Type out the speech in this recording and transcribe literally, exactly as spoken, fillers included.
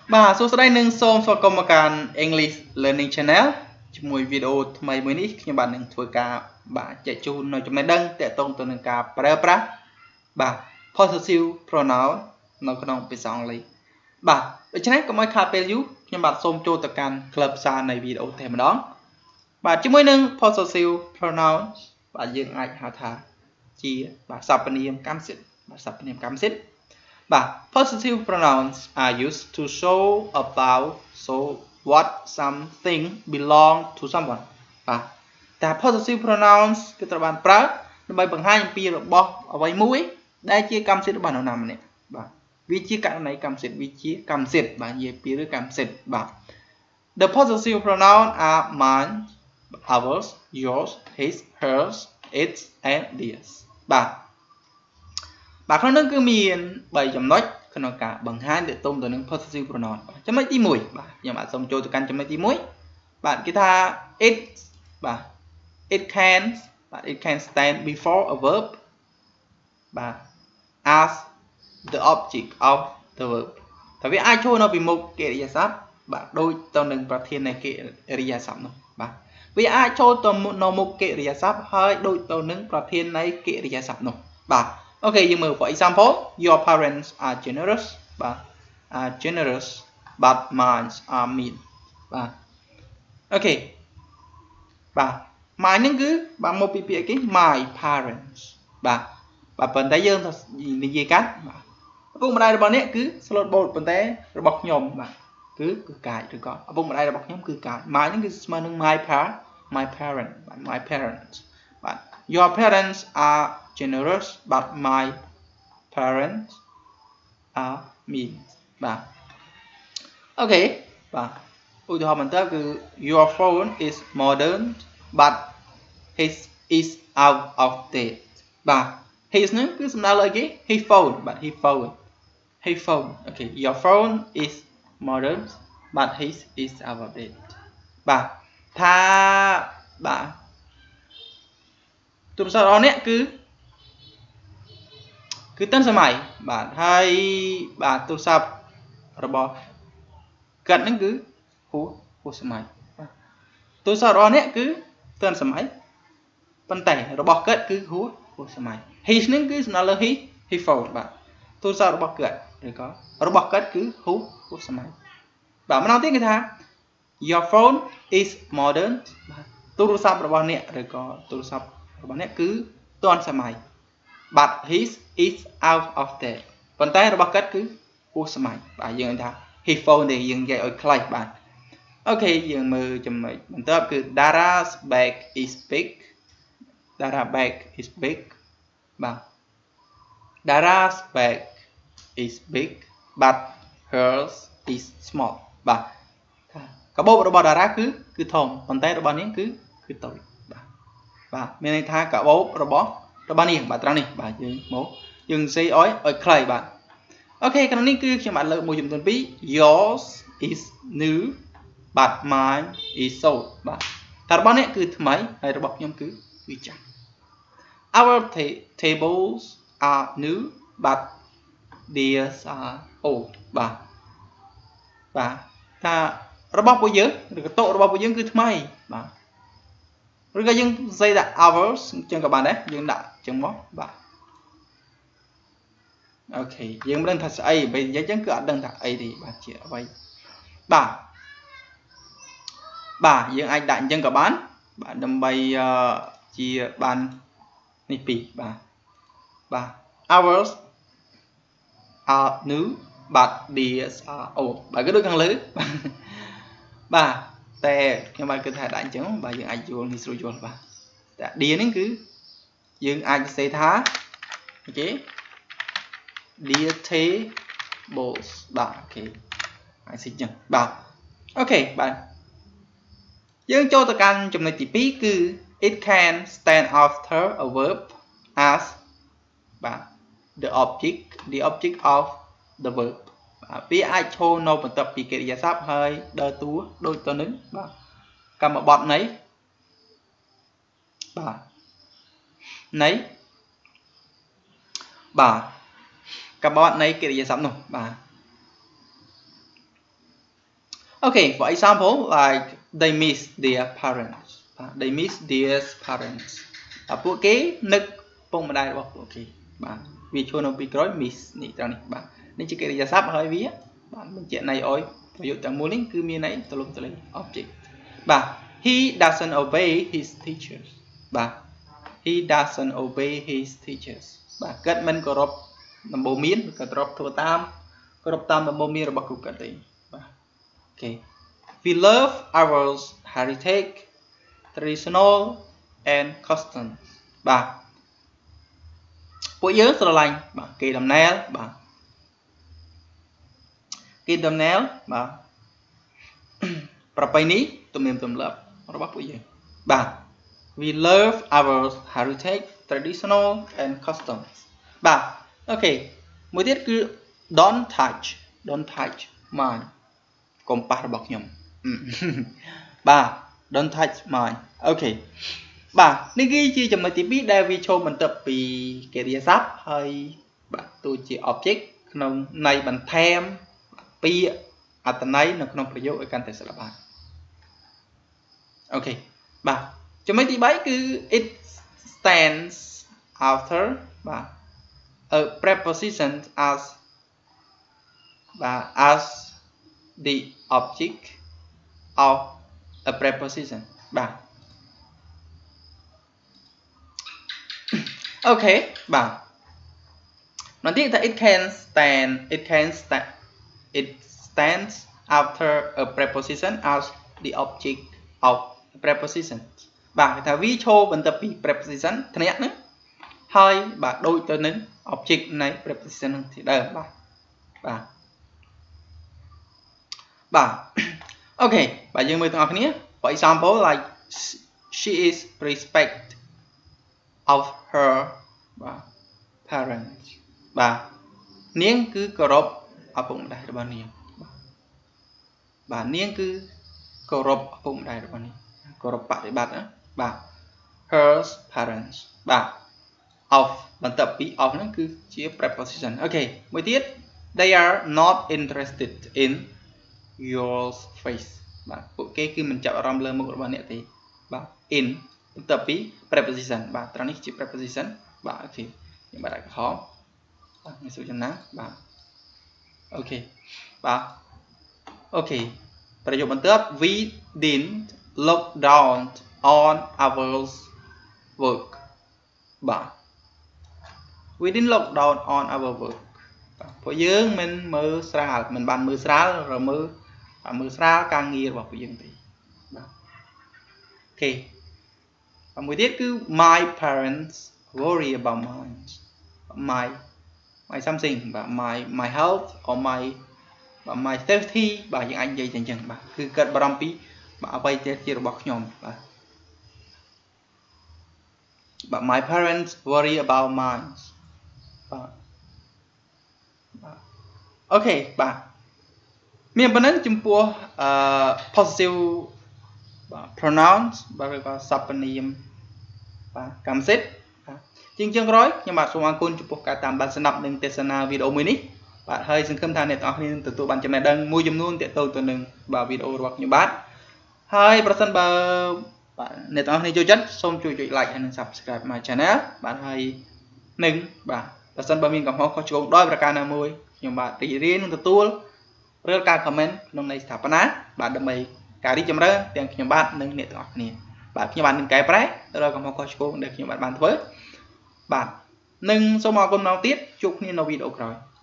Bà số đây nâng xôm so côngการ English Learning Channelជាមួយ video ថ្មីមួយនេះខ្ញុំបាទនឹងធ្វើការបាទចែកជូននៅចំណេះដឹងទាក់ទងទៅនឹងការប្រើប្រាស់បាទ possessive pronoun នៅក្នុងភាសាអង់គ្លេសបាទដូច្នេះកុំឲ្យខាតពេលយូរខ្ញុំបាទសូមចូលទៅកាន់ club សារនៃ video តែម្ដងបាទជាមួយនឹង possessive pronoun បាទយើងអាចហៅថាជាបាទសព្វនាមកម្មសិទ្ធិបាទសព្វនាមកម្មសិទ្ធិបាទ possessive pronouns are used to show about so what something belong to someone បាទតែ possessive pronouns គឺត្រូវបានប្រើដើម្បីបង្ហាញអំពីរបស់អ្វីមួយដែលជាកម្មសិទ្ធិរបស់នរណាម្នាក់បាទវាជាករណីកម្មសិទ្ធិវាជាកម្មសិទ្ធិបាទនិយាយពីឬកម្មសិទ្ធិបាទ The possessive pronoun are mine ours yours his hers its and theirs បាទបាទក្នុងនោះគឺមាន3ចំណុចក្នុងការបង្ហាញទាក់ទងទៅនឹង possessive pronoun បាទចំណុចទី1បាទខ្ញុំអាចសូមចូលទៅកាន់ចំណុចទី1បាទគេថា it បាទ it can បាទ it can stand before a verb បាទ as the object of the verb តែវាអាចចូលនៅពីមុខកិរិយាសព្ទបាទដូចទៅនឹងប្រធាននៃកិរិយាសព្ទនោះបាទវាអាចចូលទៅនៅមុខកិរិយាសព្ទហើយដូចទៅនឹងប្រធាននៃកិរិយាសព្ទនោះបាទOkay, you move. For example, your parents are generous, but are generous, but mine are mean. Bah. Okay. Bah. Mine នឹងគឺបាទមកពីពាក្យគេ my parents. បាទបាទប៉ុន្តែយើងនិយាយកាត់បាទឪពុកម្ដាយរបស់អ្នកគឺ slot bolt ប៉ុន្តែរបស់ខ្ញុំបាទគឺគឺកាយឬក៏ឪពុកម្ដាយរបស់ខ្ញុំគឺកាយ mine នឹងគឺស្មើនឹង my par my parent បាទ my parents បាទ your parents are generous but my parents are mean បាទអូខេបាទឧទាហរណ៍បន្តគឺ your phone is modern but his is out of date បាទ his ហ្នឹងគឺសំដៅលើគេ his phone បាទ his phone his phone okay your phone is modern but his is out of date បាទថាបាទទូរស័ព្ទរបស់អ្នកគឺគឺទាន់សម័យបាទហើយបាទទូរស័ព្ទរបស់គាត់ហ្នឹងគឺហួសហួសសម័យបាទទូរស័ព្ទរបស់អ្នកគឺទាន់សម័យប៉ុន្តែរបស់គាត់គឺហួសហួសសម័យ his ហ្នឹងគឺសំដៅលើ his his phone បាទទូរស័ព្ទរបស់គាត់ឬក៏របស់គាត់គឺហួសហួសសម័យបាទម្ដងទៀតគឺថា your phone is modern បាទទូរស័ព្ទរបស់អ្នកឬក៏ទូរស័ព្ទរបស់អ្នកគឺទាន់សម័យ but his is out of date ប៉ុន្តែរបស់គាត់គឺហួសសម័យបាទយើងថា his phone នេះយើងនិយាយឲ្យខ្លីបាទអូខេយើងមើលចំណុចបន្ទាប់គឺ Dara's bag is big Dara bag is big បាទ Dara's bag is big but hers is small បាទកាបូបរបស់ Dara គឺគឺធំប៉ុន្តែរបស់នាងគឺគឺតូចបាទបាទមានន័យថាកាបូបរបស់របស់នាងបាទត្រង់នេះបាទយើងមកយើងនិយាយឲ្យឲ្យខ្លីបាទអូខេក្នុងនេះគឺខ្ញុំបានលើកមួយចំនួនពីរ yours is new but mine is old បាទតែរបស់អ្នកគឺថ្មីហើយរបស់ខ្ញុំគឺគឺចាស់ our tables are new but theirs are old បាទបាទថារបស់ពួកយើងឬក៏តុរបស់ពួកយើងគឺថ្មីបាទឬក៏យើងនិយាយថា ours អញ្ចឹងក៏បានដែរយើងដាក់អញ្ចឹងមកបាទអូខេយើងមិនដឹងថាស្អីបើនិយាយអញ្ចឹងគឺអត់ដឹងថាអីទេបាទជាអ្វីបាទបាទយើងអាចដាក់អញ្ចឹងក៏បានបាទដើម្បីជាបាននេះពីរបាទបាទ ours are new but theirs are old បាទគឺដូចខាងលើបាទតែខ្ញុំបានគិតថាដាក់អញ្ចឹងបាទយើងអាចយល់នេះស្រួលយល់បាទតែ dia ហ្នឹងគឺយើងអាចនិយាយថាអូខេ dia tables បាទអូខេអាចសិចអញ្ចឹងបាទអូខេបាទយើងចូលទៅកាន់ចំណុចទីពីរគឺ it can stand after a verb as បាទ the object the object of the verb បាទវាអាចឈរនៅបន្ទាប់ពីកិរិយាសព្ទហើយដើរតួដូចទៅនឹងបាទកម្មបត្តិនៃបាទនៃបាទកម្មបត្តិនៃកិរិយាសព្ទនោះបាទ Okay, for example, like they miss their parents. They miss their parents. ពួកគេនឹកពុកម្ដាយរបស់ពួកគេបាទវាឈ្មោះនៅពីក្រោយ miss នេះត្រង់នេះបាទនេះជាកិរិយាសព្ទហើយវាបាទបញ្ជាក់ន័យឲ្យប្រយោគទាំងមូលនេះគឺមានន័យទលំទលាយ object បាទ he doesn't obey his teachers បាទ he doesn't obey his teachers បាទគាត់មិនគោរពដំបូន្មានគាត់គោរពធ្វើតាមគោរពតាមដំបូន្មានរបស់គ្រូគាត់ទេបាទ okay we love our heritage traditional and customs បាទពួកយើងស្រឡាញ់បាទគេដំណើរបាទគេដំណើរបាទប្រពៃណីទំនៀមទម្លាប់របស់ពួកយើងបាទ we love our heritage traditional and customs បាទអូខេមួយទៀតគឺ don't touch don't touch មកកុំប៉ះរបស់ខ្ញុំបាទ don't touch mine អូខេបាទនេះគឺជាចំណុចទីពីរដែលវាចូលបន្ទាប់ពីកិរិយាសព្ទហើយបាទទូជា object ក្នុងន័យបន្ថែមពាក្យអត្ថន័យនៅក្នុងប្រយោគឲ្យកាន់តែស្រឡះអូខេបាទចំណុចទីបីគឺ it stands after បាទ a preposition as បាទ as the object of a preposition បាទអូខេបាទនោះទៀតថា it can stand it can stand it stands after a preposition as the object of a preposition បាទគេថាវាឈរបន្ទាប់ពី preposition ធ្នាក់ហ្នឹងហើយបាទដូចទៅនឹង object នៃ preposition ហ្នឹងទីដើមបាទបាទបាទអូខេបាទយើងមើលទាំងអស់គ្នា for example like she is respect of her បាទ parents បាទនាងគឺគោរពឪពុកម្ដាយរបស់នាងបាទនាងគឺគោរពឪពុកម្ដាយរបស់នាងគោរពបប្រតិបត្តិណាបាទ her parents បាទ of បន្ទាប់ពី of ហ្នឹងគឺជា preposition អូខេមួយទៀត they are not interested in your face បាទពួកគេគឺមិនចាប់អារម្មណ៍លើមុខរបស់អ្នកទេបាទ in បន្ទាប់ពី preposition បាទត្រង់នេះជា preposition បាទអូខេខ្ញុំបាទដាក់កំហុសបាទខ្ញុំសួរចំណាបាទអូខេបាទអូខេប្រយោគបន្ទាប់ we didn't look down on our work បាទ we didn't look down on our work បាទពួកយើងមិនមើលស្រាលមិនបានមើលស្រាលឬមើលមើលស្រាលការងាររបស់ពួកយើងទេបាទអូខេមួយទៀតគឺ my parents worry about my my my something បាទ my my health or my my safety បាទយើងអាចនិយាយតែអញ្ចឹងបាទគឺគាត់បារម្ភពីបាទអ្វីជារបស់ខ្ញុំបាទបាទ my parents worry about mine បាទបាទអូខេបាទមានប៉ុណ្ណឹងចំពោះអឺ possessive បាទ pronouns បាទឬក៏សព្វនាមបាទកម្មសិទ្ធិបាទជាងចុងក្រោយខ្ញុំបាទសូមអរគុណចំពោះការតាមដានស្ដាប់និងទស្សនាវីដេអូមួយនេះបាទហើយសង្ឃឹមថាអ្នកទាំងអស់គ្នានឹងទទួលបានចំណេះដឹងមួយចំនួនទាក់ទងទៅនឹងបាទវីដេអូរបស់ខ្ញុំបាទហើយប្រសិនបើបាទអ្នកទាំងអស់គ្នាចូលចិត្តសូមជួយចុច like ហើយនិង subscribe my channel បាទហើយនឹងបាទប្រសិនបើមានកំហុសខុសឆ្គងដោយប្រការណាមួយខ្ញុំបាទរីករាយនឹងទទួលរាល់ការ comment ក្នុងន័យស្ថាបនាបាទដើម្បីការរីកចម្រើនទាំងខ្ញុំបាទនិងអ្នកទាំងអស់គ្នាបាទខ្ញុំបាទនឹងកែប្រែទៅដល់កំហុសខុសឆ្គងដែលខ្ញុំបាទបានធ្វើបាទនិងសូមអរគុណម្ដងទៀតជួបគ្នានៅវីដេអូក្រោយ